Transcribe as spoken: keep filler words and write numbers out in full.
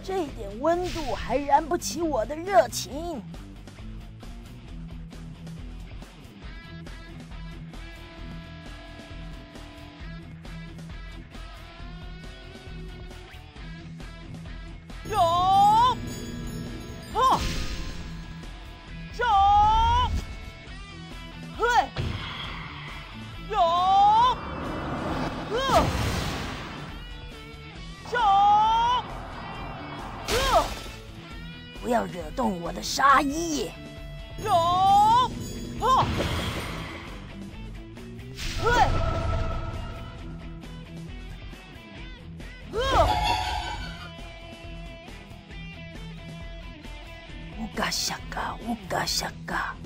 这点温度还燃不起我的热情。 走！哈！走！嘿！有！呵！走！呵！ 不要惹动我的沙衣。 有！哈！嘿！呵！ 乌嘎夏嘎，乌嘎夏嘎。